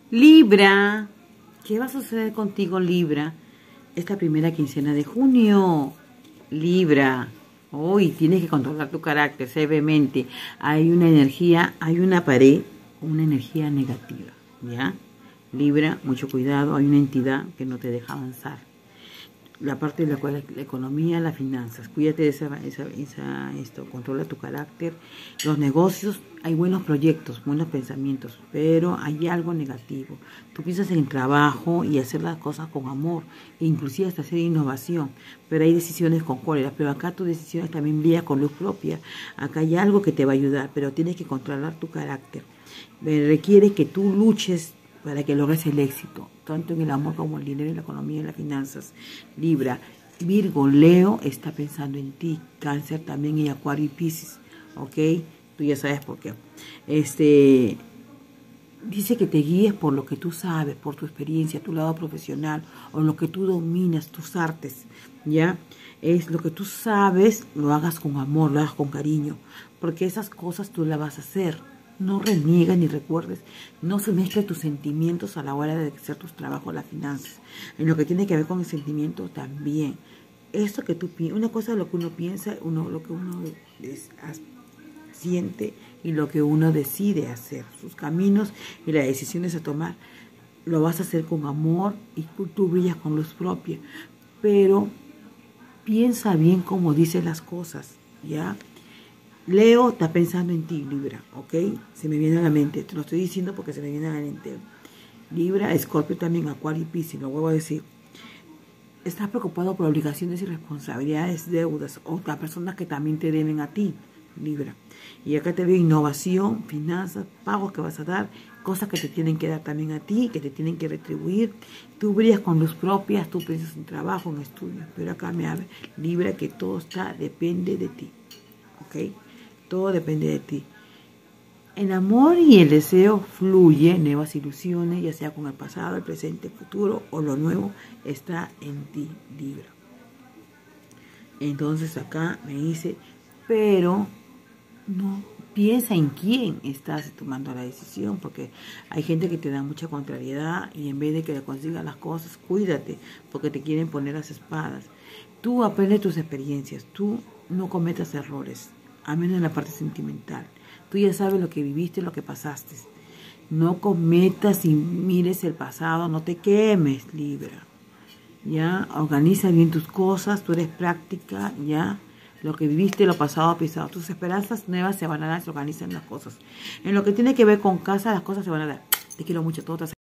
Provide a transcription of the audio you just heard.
Libra, ¿qué va a suceder contigo, Libra? Esta primera quincena de junio, Libra. Hoy tienes que controlar tu carácter severamente. Hay una energía, hay una pared, una energía negativa, ¿ya? Libra, mucho cuidado, hay una entidad que no te deja avanzar. La parte de la cual la economía, las finanzas. Cuídate de esto, controla tu carácter. Los negocios, hay buenos proyectos, buenos pensamientos, pero hay algo negativo. Tú piensas en el trabajo y hacer las cosas con amor, e inclusive hasta hacer innovación, pero hay decisiones con cólera. Pero acá tus decisiones también brillan con luz propia. Acá hay algo que te va a ayudar, pero tienes que controlar tu carácter. Requiere que tú luches para que logres el éxito, tanto en el amor como en el dinero, en la economía y en las finanzas. Libra, Virgo, Leo está pensando en ti. Cáncer también, y Acuario y Piscis, ¿ok? Tú ya sabes por qué. Dice que te guíes por lo que tú sabes, por tu experiencia, tu lado profesional, o lo que tú dominas, tus artes, ¿ya? Es lo que tú sabes, lo hagas con amor, lo hagas con cariño, porque esas cosas tú las vas a hacer. No reniegues ni recuerdes, no se mezclen tus sentimientos a la hora de hacer tus trabajos, las finanzas. En lo que tiene que ver con el sentimiento también. Esto que tú piensas, una cosa es lo que uno piensa, lo que uno siente y lo que uno decide hacer. Sus caminos y las decisiones a tomar, lo vas a hacer con amor y tú brillas con luz propia. Pero piensa bien cómo dices las cosas, ¿ya? Leo está pensando en ti, Libra, ¿ok? Se me viene a la mente, te lo estoy diciendo porque se me viene a la mente. Libra, Escorpio también, Acuario y Piscis, lo vuelvo a decir. Estás preocupado por obligaciones y responsabilidades, deudas, o las personas que también te deben a ti, Libra. Y acá te veo innovación, finanzas, pagos que vas a dar, cosas que te tienen que dar también a ti, que te tienen que retribuir. Tú brillas con luz propia, tú piensas en trabajo, en estudio, pero acá me habla, Libra, que todo depende de ti, ¿ok? Todo depende de ti. El amor y el deseo fluye, nuevas ilusiones, ya sea con el pasado, el presente, el futuro o lo nuevo, está en ti, Libra. Entonces acá me dice, pero no piensa en quién estás tomando la decisión, porque hay gente que te da mucha contrariedad y en vez de que le consigas las cosas, cuídate, porque te quieren poner las espadas. Tú aprende tus experiencias, tú no cometas errores, a menos en la parte sentimental. Tú ya sabes lo que viviste, lo que pasaste. No cometas y mires el pasado, no te quemes, Libra. Ya, organiza bien tus cosas, tú eres práctica, ya. Lo que viviste, lo pasado, pisado. Tus esperanzas nuevas se van a dar, se organizan las cosas. En lo que tiene que ver con casa, las cosas se van a dar. Te quiero mucho, todo te